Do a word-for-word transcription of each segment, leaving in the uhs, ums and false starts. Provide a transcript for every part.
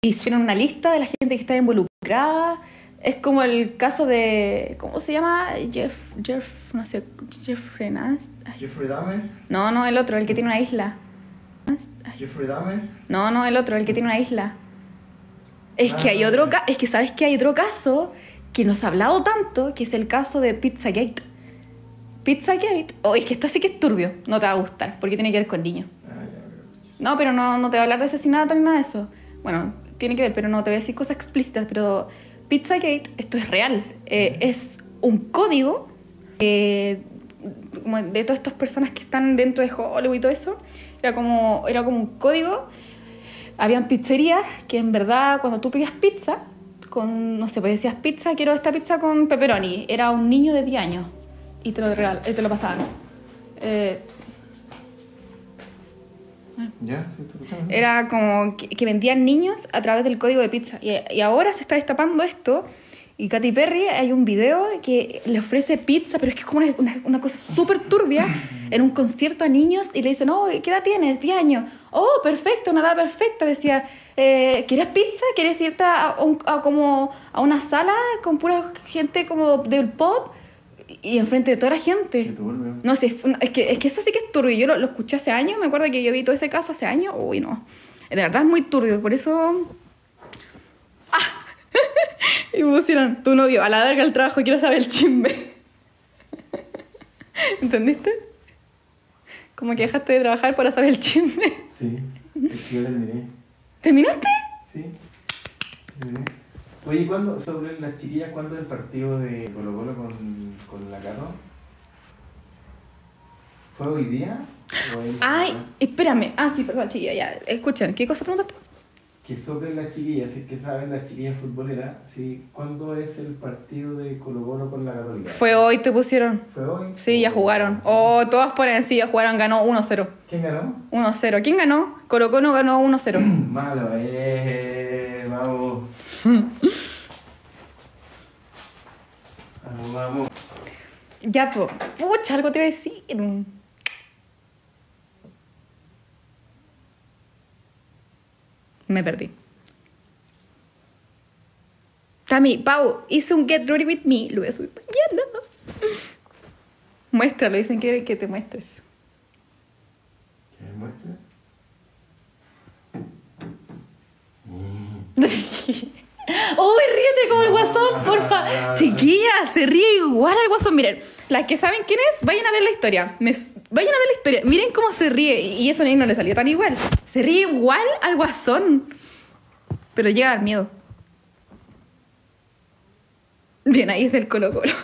hicieron una lista de la gente que estaba involucrada. Es como el caso de... ¿Cómo se llama? Jeff... Jeff... No sé... Jeffrey Nash. ¿Jeffrey Dahmer? No, no, el otro, el que tiene una isla. ¿Jeffrey Dahmer? No, no, el otro, el que tiene una isla. Es Ah, que hay otro... Ca... Es que sabes que hay otro caso que nos ha hablado tanto, que es el caso de Pizzagate. Pizzagate... Oh, es que esto sí que es turbio. No te va a gustar, porque tiene que ver con niños. Ah, ya, ya. No, pero no, no te voy a hablar de asesinato ni nada de eso. Bueno, tiene que ver, pero no te voy a decir cosas explícitas. Pero Pizzagate, esto es real. Eh, es un código eh, como de todas estas personas que están dentro de Hollywood y todo eso. Era como, era como un código. Habían pizzerías que en verdad cuando tú pedías pizza, con, no sé, pues decías pizza, quiero esta pizza con pepperoni. Era un niño de diez años y te lo, regal, te lo pasaban. Eh, ¿Ya? ¿Sí estoy escuchando? Era como que, que vendían niños a través del código de pizza. Y, y ahora se está destapando esto. Y Katy Perry, hay un video que le ofrece pizza, pero es que es como una, una, una cosa súper turbia, en un concierto a niños. Y le dicen, oh, ¿qué edad tienes? diez años. Oh, perfecto, una edad perfecta. Decía, eh, ¿quieres pizza? ¿Quieres irte a, un, a, como, a una sala con pura gente como del pop? Y enfrente de toda la gente. Qué turbio. No sé, es, una- es, que, es que eso sí que es turbio. Yo lo, lo escuché hace años, me acuerdo que yo vi todo ese caso hace años. Uy, no. De verdad es muy turbio, por eso... ¡Ah! Y me pusieron, tu novio, a la verga el trabajo, quiero saber el chisme. ¿Entendiste? Como que dejaste de trabajar para saber el chisme. Sí, es que yo terminé. ¿Terminaste? Sí, terminé. Oye, ¿cuándo, sobre las chiquillas, cuándo es el partido de Colo Colo con, con la Cato? ¿Fue hoy día? ¿O el- Ay, espérame. Ah, sí, perdón, chiquilla, ya. Escuchen, ¿qué cosa preguntaste? Que sobre las chiquillas, si es que saben las chiquillas futboleras, ¿sí? ¿Cuándo es el partido de Colo Colo con la Católica? Fue hoy, te pusieron. ¿Fue hoy? Sí, ya jugaron. Oh, todas por sí, ya jugaron, ganó uno cero. ¿Quién ganó? uno cero. ¿Quién ganó? Colo Colo ganó uno cero. Malo, eh, vamos. Vamos, vamos. Ya, po. Pucha, algo te iba a decir. Me perdí. Tami, Pau, hice un Get Ready With Me. Lo voy a subir mañana. Muéstralo, dicen que, que te muestres. ¿Qué me muestra? ¡Uy, ríete como el guasón, porfa! Chiquilla, se ríe igual al guasón. Miren, las que saben quién es, vayan a ver la historia. Me- vayan a ver la historia. Miren cómo se ríe. Y eso no le salió tan igual. Se ríe igual al guasón. Pero llega a dar miedo. Bien, ahí es del Colo Colo.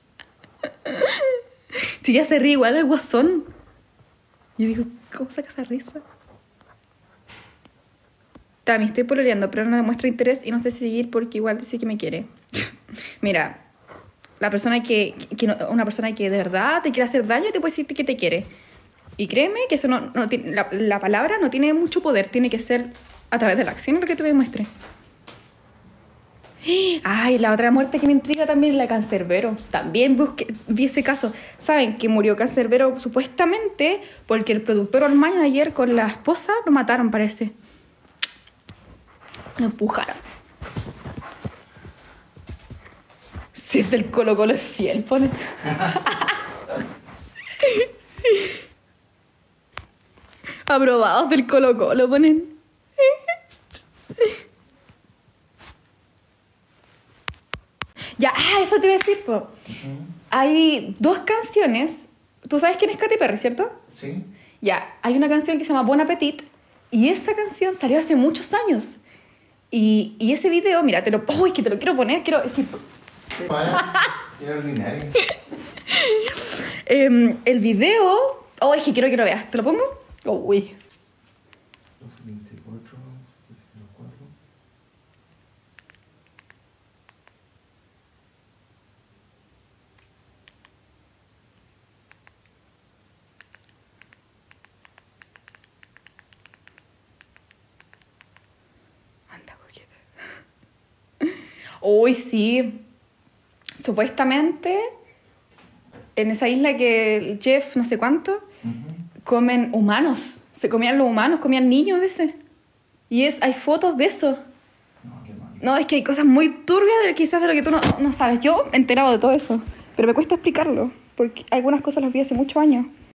Si ya se ríe igual al guasón. Yo digo, ¿cómo saca esa risa? Tami, estoy pololeando, pero no demuestra interés y no sé si seguir porque igual dice que me quiere. Mira, la persona que, que no- una persona que de verdad te quiere hacer daño te puede decir que te quiere. Y créeme que eso no, no tiene, la, la palabra no tiene mucho poder, tiene que ser a través de la acción lo que te demuestre. Ay, la otra muerte que me intriga también es la de Cancerbero. También busqué, vi ese caso. ¿Saben que murió Cancerbero supuestamente porque el productor o el manager con la esposa lo mataron, parece? Lo empujaron. Si es del Colo Colo es fiel, pone. Aprobados del Colo Colo, ponen. Ya, ah, eso te iba a decir, po. Hay dos canciones. ¿Tú sabes quién es Katy Perry, cierto? ¿Sí? Ya, hay una canción que se llama Bon Appetit. Y esa canción salió hace muchos años. Y, y ese video, mira, te lo... ¡Uy, que te lo quiero poner! Quiero... es que- Para. Era ordinario. Em, el video... ¡Oh, es que quiero que lo veas! ¿Te lo pongo? Oh, uy. dos veinticuatro, setecientos cuatro. Anda, coqueta. Uy, sí. Supuestamente, en esa isla que el Jeff, no sé cuánto, Ujú. comen humanos. Se comían los humanos, comían niños a veces. Y es, hay fotos de eso. No, es que hay cosas muy turbias de, quizás de lo que tú no, no sabes. Yo me he enterado de todo eso, pero me cuesta explicarlo, porque algunas cosas las vi hace muchos años.